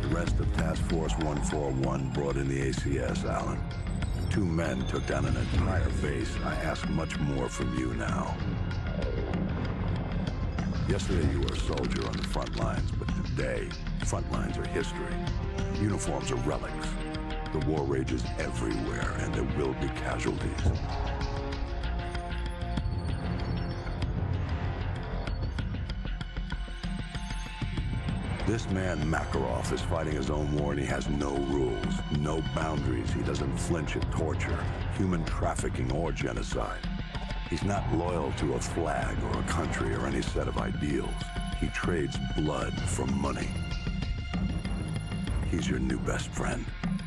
rest of Task Force 141 brought in the ACS, Alan. 2 men took down an entire base. I ask much more from you now. Yesterday you were a soldier on the front lines, but today, front lines are history. Uniforms are relics. The war rages everywhere, and there will be casualties. This man, Makarov, is fighting his own war, and he has no rules, no boundaries. He doesn't flinch at torture, human trafficking, or genocide. He's not loyal to a flag or a country or any set of ideals. He trades blood for money. He's your new best friend.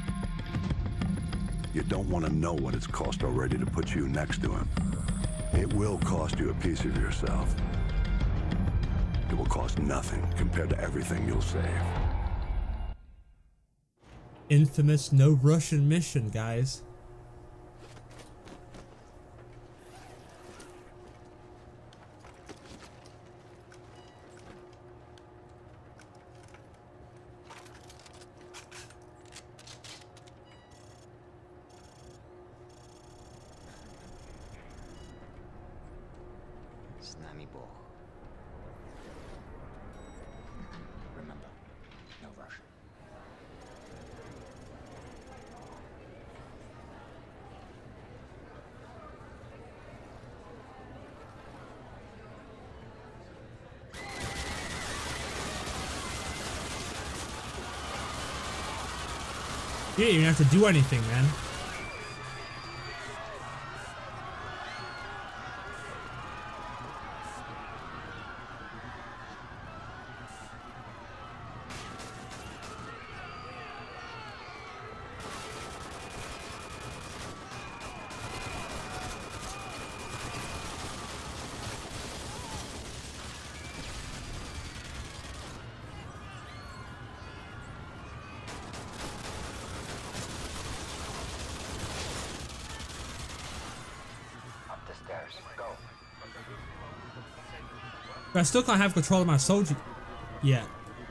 You don't want to know what it's cost already to put you next to him. It will cost you a piece of yourself. It will cost nothing compared to everything you'll save. Infamous no Russian mission, guys. Remember, no Russian. You didn't even have to do anything, man. But I still can't have control of my soldier yet.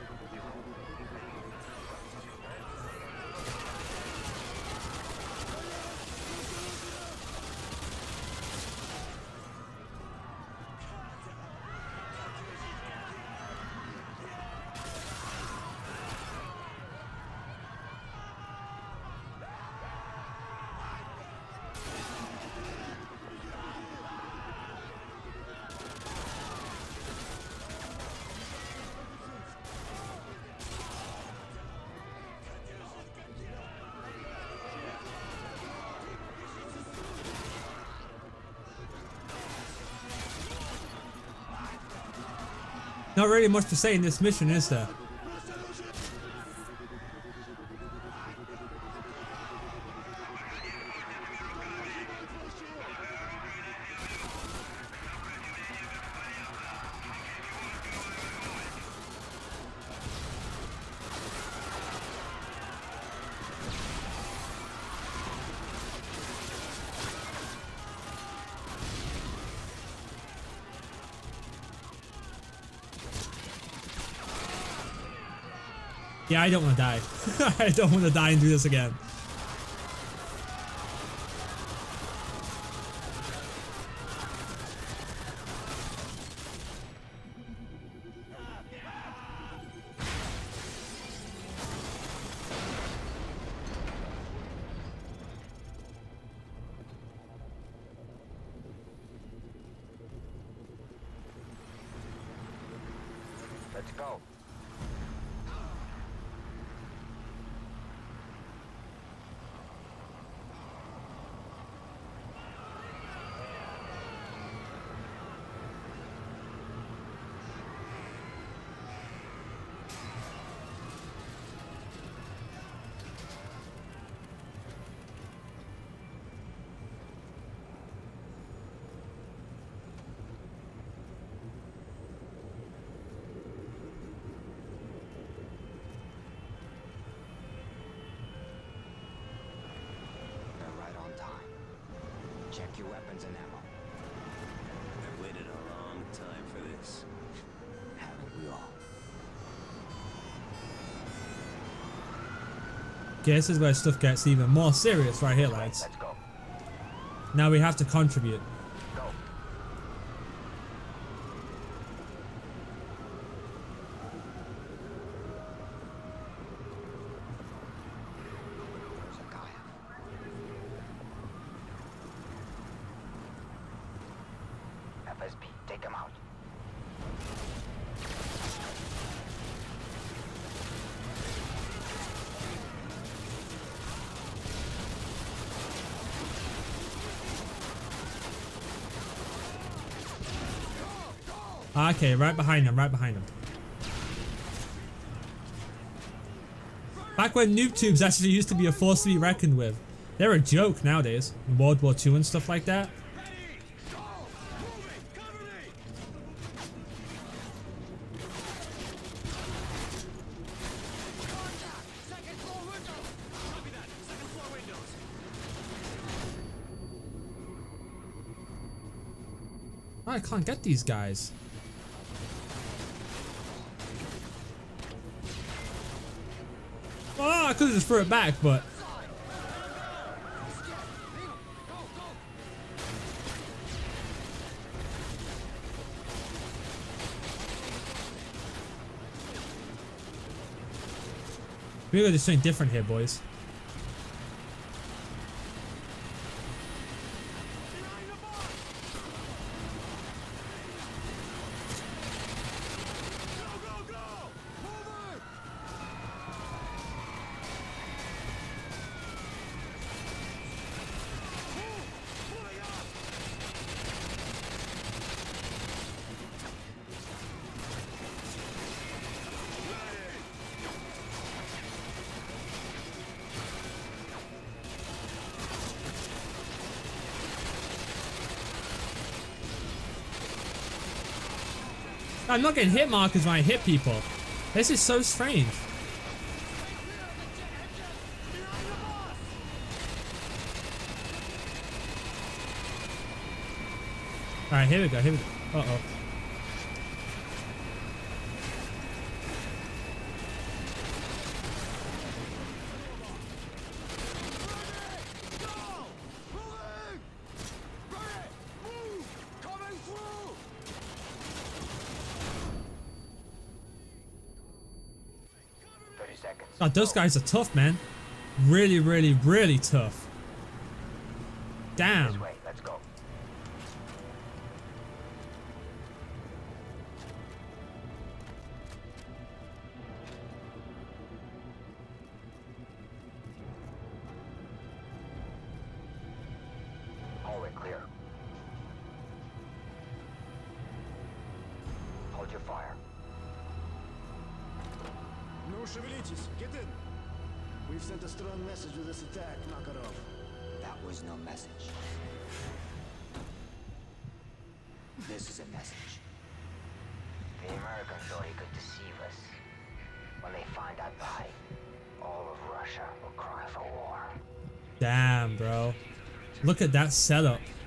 Not really much to say in this mission, is there? Yeah, I don't want to die. I don't want to die and do this again. Let's go. Okay, this is where stuff gets even more serious right here, lads. Let's go. Now we have to contribute. Go. There's a guy. FSB, take him out. Okay, right behind him, right behind him. Back when noob tubes actually used to be a force to be reckoned with. They're a joke nowadays. In World War II and stuff like that. I can't get these guys. Oh, I could have just threw it back, but we gotta do something different here, boys. I'm not getting hit markers when I hit people. This is so strange. Alright, here we go, here we go. Uh-oh. God, those guys are tough, man. Really, really, really tough. Damn. This way, let's go. Hallway clear. Hold your fire. No шевелитесь, get in. We've sent a strong message with this attack, Makarov. That was no message. This is a message. The Americans thought he could deceive us. When they find out the height, all of Russia will cry for war. Damn, bro. Look at that setup.